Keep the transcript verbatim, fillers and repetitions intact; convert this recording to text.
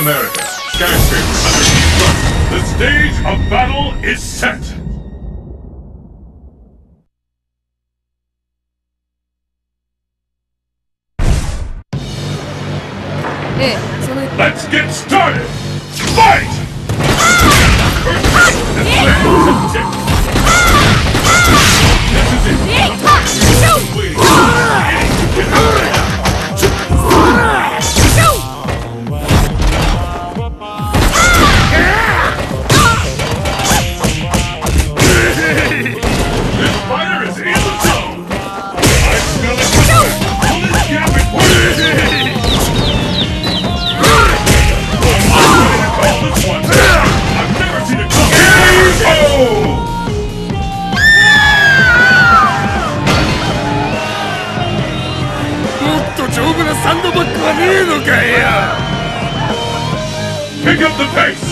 America. Skyscraper underneath front. The stage of battle is set. Let's get started! Fight! First round, and land to tick. This is it. Waiting. Get out of here. This fighter is in the zone. I smell it. Pull this gap and push it. This one. I've never seen it come. Oh! Pick up the pace!